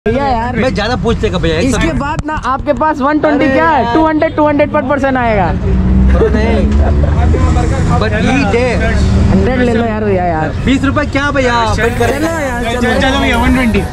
भैया यार मैं ज्यादा पूछते का भैया। इसके बाद ना आपके पास 120 क्या है 200 पर पर्सन आएगा। नहीं बट 100 ले लो यार भैया यार 20 रुपए क्या भैया चलो यार चलो भैया 120।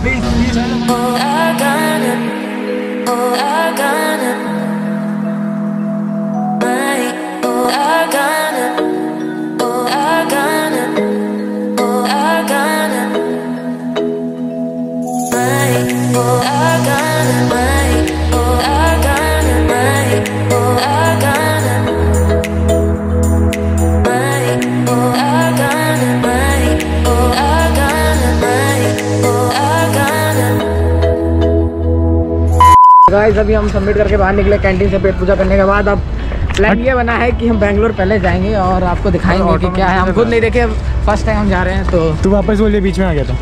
गाइस अभी हम सबमिट करके बाहर निकले कैंटीन से पेट पूजा करने के बाद। अब प्लान ये बना है कि हम बैंगलोर पहले जाएंगे और आपको दिखाएंगे कि क्या है। हम खुद नहीं देखे, फर्स्ट टाइम हम जा रहे हैं। तो तू वापस बोलिए, बीच में आ गया था।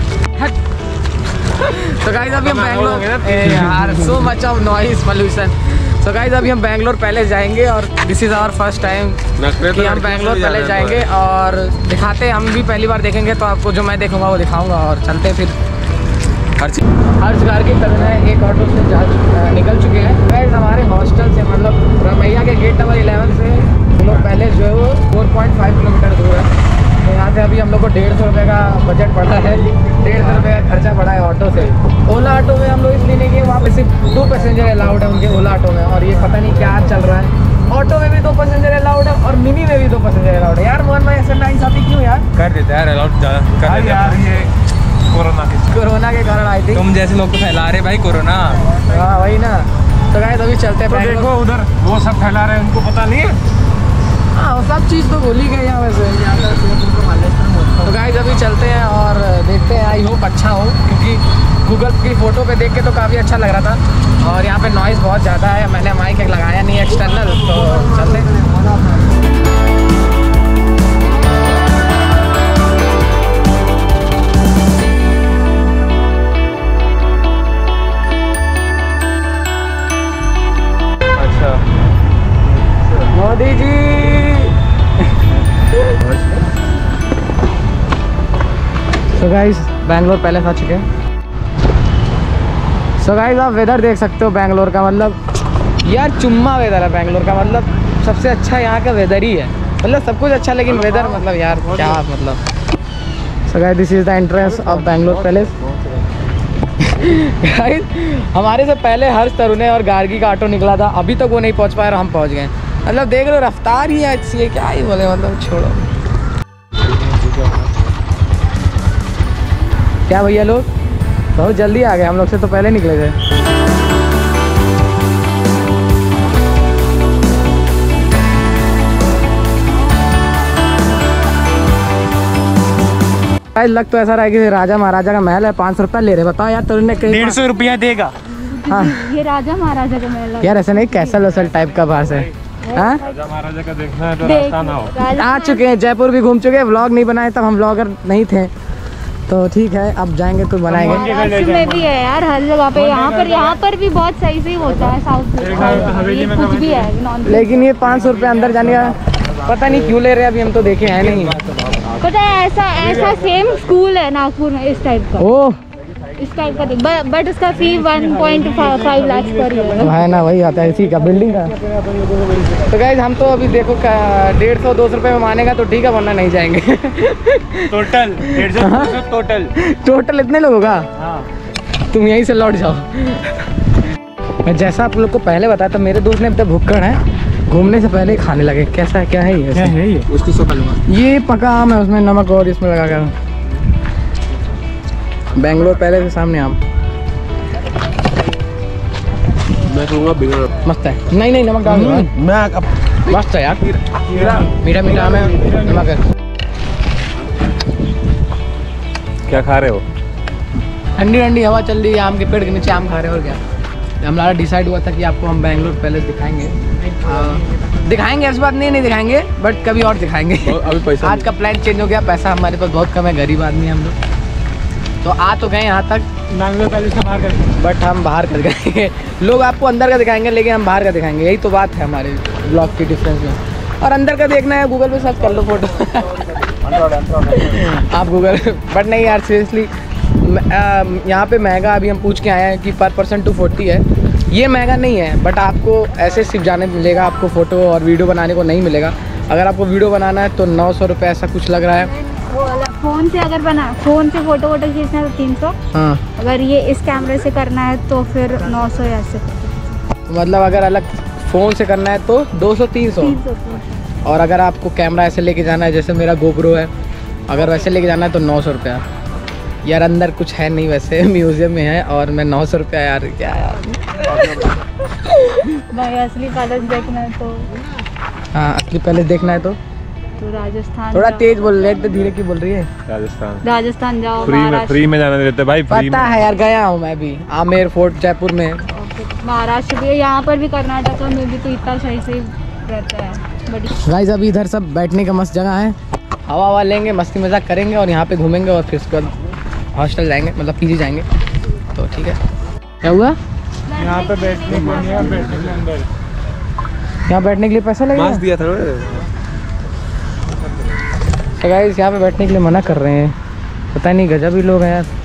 तो गाइस अभी हम बैंगलोर यार so much of noise pollution. तो गाइस अभी हम बैंगलोर पहले जाएंगे और this is our first time कि हम बैंगलोर पहले जाएंगे और दिखाते हम भी पहली बार देखेंगे। तो आपको जो मैं देखूंगा वो दिखाऊंगा और चलते फिर हर जगह की तरह है। एक ऑटो से निकल चुके हैं गाइस हमारे हॉस्टल से, मतलब रमैया के गेट नंबर 11 से हम लोग पहले जो है वो 4.5 किलोमीटर दूर है। तो यहाँ से अभी हम लोग को 150 रुपये का बजट पड़ा है, 150 रुपये का खर्चा पड़ा है ऑटो से। ओला ऑटो में हम लोग इसलिए नहीं कि वहाँ पे सिर्फ 2 पैसेंजर अलाउड है उनके ओला ऑटो में, और ये पता नहीं क्या चल रहा है। ऑटो में भी 2 पैसेंजर अलाउड है और मिनी में भी 2 पैसेंजर अलाउड है। यार मोहन भाई ऐसा नाइंसाफी क्यों यार कर देते यार अलाउड ज़्यादा यार। ये कोरोना के कारण आई थी। तुम जैसे लोग को फैला रहे भाई कोरोना। हाँ वही ना। तो गाइस अभी चलते हैं। तो देखो उधर वो सब फैला रहे हैं, उनको पता नहीं है। हाँ वो सब चीज़ तो भूल ही गए यहाँ वैसे। तो गाइस अभी चलते हैं और देखते हैं, आई होप अच्छा हो, क्योंकि गूगल की फ़ोटो पे देख के तो काफ़ी अच्छा लग रहा था। और यहाँ पे नॉइज़ बहुत ज़्यादा है, मैंने माइक एक लगाया नहीं एक्सटर्नल। तो चलते हैं। मोदी जी तो गाइस बैंगलोर पैलेस आ चुके हैं। सो गाइस आप वेदर देख सकते हो बैंगलोर का, मतलब यार चुम्मा वेदर है बैंगलोर का। मतलब सबसे अच्छा यहाँ का वेदर ही है, मतलब सब कुछ अच्छा, लेकिन वेदर मतलब यार क्या मतलब। So guys this is the entrance of Bangalore palace. Guys हमारे से पहले हर्ष तरुणे और गार्गी का ऑटो निकला था, अभी तक वो नहीं पहुँच पाया और हम पहुँच गए। मतलब देख लो रफ्तार ही अच्छी है, क्या ही बोले, मतलब छोड़ो। क्या भैया लोग बहुत जल्दी आ गए, हम लोग से तो पहले निकले थे। लग तो ऐसा रहा है कि राजा महाराजा का महल है। 500 रुपया ले रहे, बताओ यार तरुण ने 150 रुपया देगा। हाँ ये राजा महाराजा का महल है यार, ऐसा नहीं कैसल वसल टाइप का बाहर से। हाँ राजा महाराजा का देखना है तो रास्ता ना हो। आ चुके हैं, जयपुर भी घूम चुके हैं। व्लॉग नहीं बनाए तब हम व्लॉगर नहीं थे, तो ठीक है अब जाएंगे तो बनाएंगे। महाराष्ट्र में भी है यार हर जगह पे। यहाँ पर भी बहुत सही से होता है साउथ में, कुछ भी है। लेकिन ये 500 रुपये अंदर जाने का पता नहीं क्यों ले रहे हैं, अभी हम तो देखे हैं नहीं। पता है ऐसा सेम स्कूल है नागपुर में इस टाइप का। ओह इस टाइप का, बट उसका फी 1.5 लाख पर ईयर है ना, वही आता है इसी का बिल्डिंग का। तो गाइस हम तो अभी देखो 150-200 रुपये में मानेगा तो ठीक है, वरना नहीं जाएंगे। टोटल 150 टोटल इतने लोगों का। तुम यहीं से लौट जाओ। मैं जैसा आप लोग को पहले बताया था, मेरे दोस्त ने अब तक भुक्कड़ है, घूमने से पहले ही खाने लगे। कैसा है, क्या है ये? क्या है ये? उसको सब लूँगा। ये पका आम है, उसमें नमक और इसमें लगा कर। बैंगलोर पहले से सामने आम मैं कहूँगा बिगड़ मस्त है। नहीं नमक डाल दो। मैं मस्त है यार, मीठा मीठा आम है, नमक है। क्या खा रहे हो? ठंडी ठंडी हवा चल रही है, आम के पेड़ के नीचे आम खा रहे हैं। और क्या हमारा डिसाइड हुआ था कि आपको हम बैंगलोर पैलेस दिखाएंगे इस बात नहीं दिखाएंगे, बट कभी और दिखाएंगे। अभी पैसा आज का प्लान चेंज हो गया, पैसा हमारे पास बहुत कम है, गरीब आदमी हम लोग। तो आ तो गए यहाँ तक बैंगलोर पैलेस से बाहर कर, बट हम बाहर कर गए। लोग आपको अंदर का दिखाएंगे लेकिन हम बाहर का दिखाएंगे, यही तो बात है हमारे ब्लॉग की डिफरेंस में। और अंदर का देखना है गूगल पे सर्च कर लो फोटो। आप गूगल बट नहीं यार सीरियसली यहाँ पे महंगा अभी हम पूछ के आए हैं कि पर पर्सन 240 है। ये महंगा नहीं है, बट आपको ऐसे सिर्फ जाने मिलेगा, आपको फ़ोटो और वीडियो बनाने को नहीं मिलेगा। अगर आपको वीडियो बनाना है तो 900 रुपये ऐसा कुछ लग रहा है। फ़ोन से अगर फ़ोन से फ़ोटो खींचना है तो 300। हाँ, अगर ये इस कैमरे से करना है तो फिर 900 या ऐसे। मतलब अगर अलग फ़ोन से करना है तो 200-300। और अगर आपको कैमरा ऐसे लेके जाना है, जैसे मेरा गोप्रो है, अगर वैसे लेके जाना है तो 900 रुपया। यार अंदर कुछ है नहीं, वैसे म्यूज़ियम में है और मैं 900 रुपया, यार क्या यार। भाई असली पैलेस देखना है तो, हाँ असली पैलेस देखना है तो राजस्थान। थोड़ा तेज बोल रही है, इतने धीरे की बोल रही है। राजस्थान जाओ। फ्री में जाने देते भाई, पता है यार, गया हूँ मैं भी आमेर फोर्ट जयपुर में। महाराष्ट्र भी, यहाँ पर भी कर्नाटका में भी तो इतना सही रहता है। गाइस अभी इधर सब बैठने का मस्त जगह है, हवा लेंगे, मस्ती मजाक करेंगे और यहाँ पे घूमेंगे और फिर उसके बाद हॉस्टल जाएंगे, मतलब पीजी जाएंगे। तो ठीक है, क्या हुआ? यहाँ पे बैठने के लिए, अंदर यहाँ बैठने के लिए पैसा लगेगा? मास्क दिया था ना। तो गाइस यहाँ पे बैठने के लिए मना कर रहे हैं, पता नहीं गजब ही लोग हैं यार।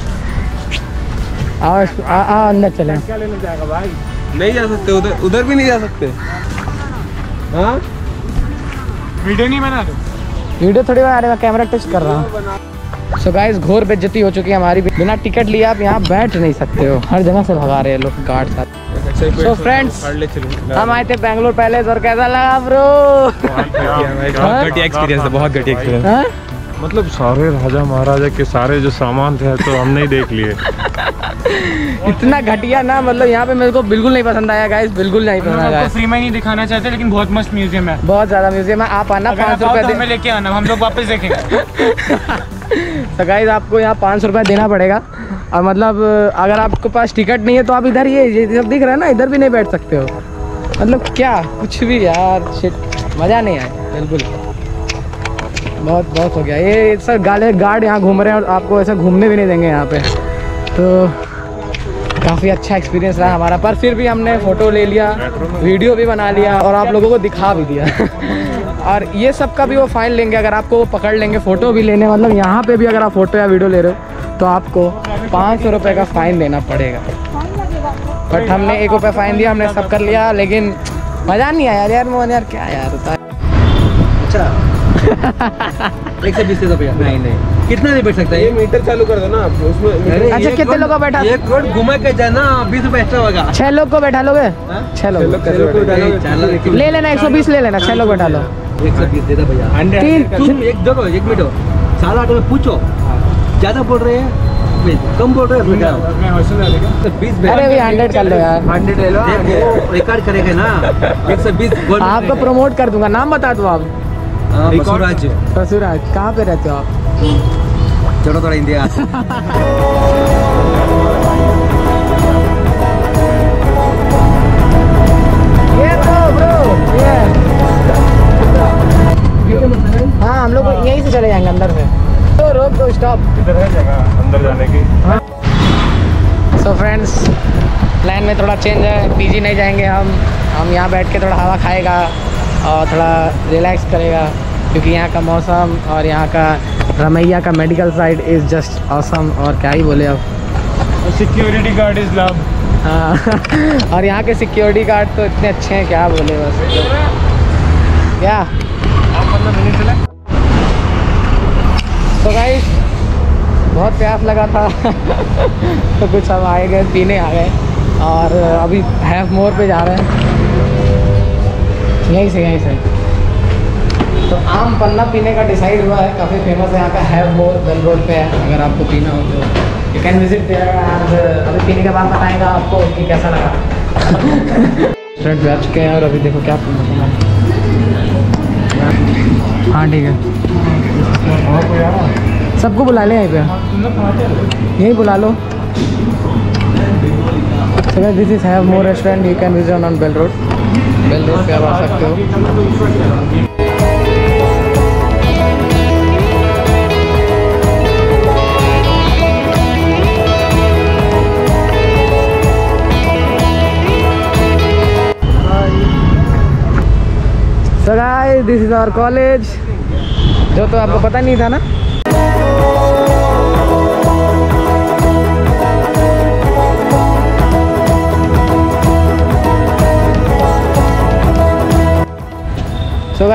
आओ अंदर चलें। क्या लेने जाएगा भाई? नहीं जा सकते उधर, उधर भी नहीं जा सकते। हाँ वीडियो नहीं बना रहे? वीडियो थोड़ी बना रहे, मैं कैमरा टेस्ट कर रहा हूँ। सो गाइस घोर बेइज्जती हो चुकी है हमारी। बिना टिकट लिए आप यहाँ बैठ नहीं सकते हो, हर जगह से भगा रहे हैं लोग गार्ड साथ। सो फ्रेंड्स हम आए थे बैंगलोर पैलेस और कैसा लगा ब्रो? बहुत घटिया एक्सपीरियंस है, बहुत घटिया एक्सपीरियंस। मतलब सारे राजा महाराजा के सारे जो सामान थे तो हमने ही देख लिए। इतना घटिया ना, मतलब यहाँ पे मेरे को बिल्कुल नहीं पसंद आया गाइस, बिल्कुल नहीं पसंद आया। फ्री में नहीं दिखाना चाहते, लेकिन बहुत मस्त म्यूजियम है, बहुत ज़्यादा म्यूजियम है। आप आना, 500 रुपये लेके आना, हम लोग वापस देखेंगे। तो गाइस आपको यहाँ 500 रुपये देना पड़ेगा। और मतलब अगर आपके पास टिकट नहीं है तो आप इधर ये सब दिख रहा है ना, इधर भी नहीं बैठ सकते हो। मतलब क्या कुछ भी यार, शिट मज़ा नहीं आया बिल्कुल। बहुत हो गया ये सर। गार्ड यहाँ घूम रहे हैं और आपको ऐसा घूमने भी नहीं देंगे यहाँ पे। तो काफ़ी अच्छा एक्सपीरियंस रहा हमारा, पर फिर भी हमने फ़ोटो ले लिया, वीडियो भी बना लिया और आप लोगों को दिखा भी दिया। और ये सब का भी वो फाइन लेंगे अगर आपको वो पकड़ लेंगे फ़ोटो भी लेने। मतलब यहाँ पे भी अगर आप फ़ोटो या वीडियो ले रहे हो तो आपको 500 रुपये का फ़ाइन देना पड़ेगा। बट हमने 1 रुपये फ़ाइन दिया, हमने सब कर लिया, लेकिन मज़ा नहीं आया यार। मोहन यार क्या यार होता है। अच्छा 120 दे भैया। नहीं कितना नहीं बैठ सकता है? ये मीटर चालू कर दो ना आप उसमें। अच्छा कितने लोग को बैठा? एक रोड घुमा के जाना, 20 रुपए एक्स्ट्रा होगा। 6 लोग को बैठा लोगे? 6 लोग ले लेना, 120 ले लेना, 6 लोग बैठा लो। 120 दे दो भैया। तुम एक जगह 1 मिनट 8.5 में पूछो, ज्यादा बोल रहे हैं कम बोल रहे हैं? 20 अरे भी 100 कर लो यार, 100 ले लो, रिकॉर्ड करेंगे ना। 120 आपको प्रमोट कर दूंगा, नाम बता दो आप। बसुराज। बसुराज कहाँ पे रहते हो आप? चलो थोड़ा इंडिया। ये तो ब्रो ये हाँ, हम लोग यहीं से चले जाएंगे अंदर से। तो रोक दो, स्टॉप। इधर है जगह अंदर जाने की। सो फ्रेंड्स प्लान में थोड़ा चेंज है, पीजी नहीं जाएंगे हम यहाँ बैठ के थोड़ा हवा खाएगा और थोड़ा रिलैक्स करेगा, क्योंकि यहाँ का मौसम और यहाँ का रमैया का medical side is just awesome. और क्या ही बोले अब, सिक्योरिटी गार्ड इज लव। हाँ और यहाँ के सिक्योरिटी गार्ड तो इतने अच्छे हैं, क्या बोले बस। क्या आप मतलब मिनट चला? तो गाइस बहुत प्यास लगा था तो कुछ हम आए गए, पीने आ गए और अभी हैव मोर पे जा रहे हैं, यहीं से। तो आम पन्ना पीने का डिसाइड हुआ है, काफ़ी फेमस है यहाँ का, हैव मोर बेल रोड पे है। अगर आपको पीना हो तो you can visit there and अभी पीने के बाद बताएगा आपको कि कैसा लगा। स्टूडेंट बैठ चुके हैं और अभी देखो क्या पीना। हाँ ठीक है, सबको बुला ले यहीं पे, यहीं बुला लो। So this is have more restaurant, you can visit on Bell Road पे आप आ सकते हो। So guys, this is our college, जो तो आपको पता नहीं था ना।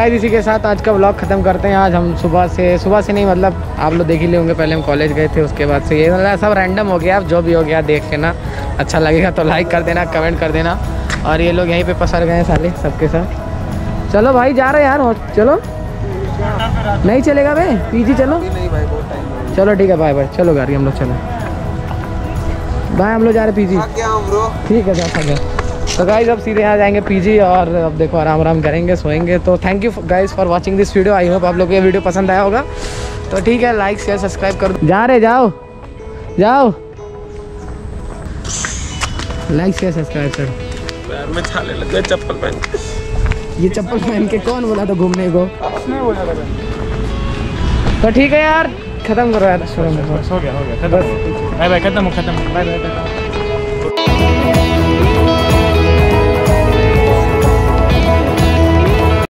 गाइस इसी के साथ आज का व्लॉग खत्म करते हैं। आज हम सुबह से नहीं, मतलब आप लोग देख ही ले होंगे, पहले हम कॉलेज गए थे, उसके बाद से ये मतलब सब रैंडम हो गया। अब जो भी हो गया देख के ना अच्छा लगेगा तो लाइक कर देना, कमेंट कर देना। और ये लोग यहीं पे पसर गए हैं साले सबके साथ। चलो भाई जा रहे हैं यार, चलो नहीं चलेगा भाई, पीजी चलो। चलो ठीक है, बाय बाय, चलो गाड़ी हम लोग चलो बाय, हम लोग जा रहे पीजी। ठीक है जा। तो गाइज अब सीधे आ जाएंगे पीजी और अब देखो आराम करेंगे, सोएंगे। तो thank you guys for watching this video. I hope आप लोग को ये वीडियो पसंद आया होगा। तो ठीक है, लाइक शेयर सब्सक्राइब कर दो। जा रहे, जाओ लाइक शेयर सब्सक्राइब कर। पैर में छाले लग गए चप्पल पहन के। ये चप्पल पहन के कौन बोला था घूमने को? तो ठीक है यार, खत्म करो यार, हो गया, बाय बाय, खत्म।